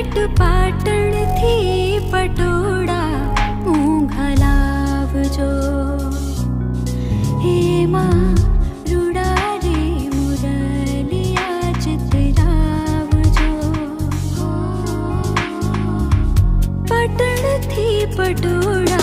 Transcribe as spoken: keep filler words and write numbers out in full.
पट पाटण थी पटोड़ा मूंघा लावजो। हे मां रूड़ा रे मुरलिया चितरावजो। पाटण थी पटोड़ा